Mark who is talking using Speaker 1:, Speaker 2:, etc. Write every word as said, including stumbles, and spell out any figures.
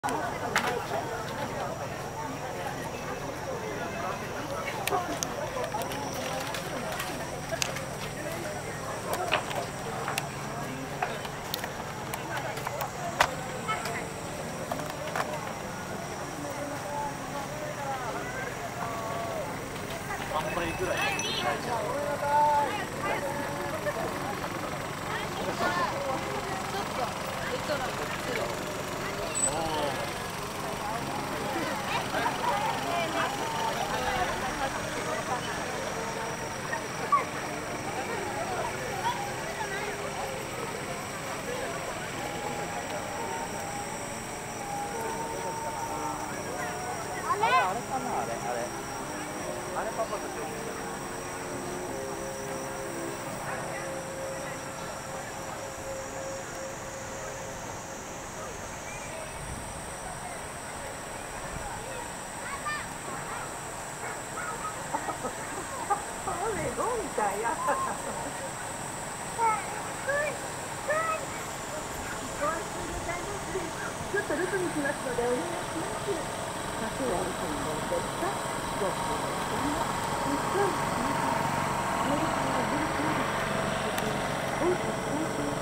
Speaker 1: ちょっと留守にしますのでお願いします。カフェは留守にどうですか？どうぞ。日本、アメリカは文化のおいしい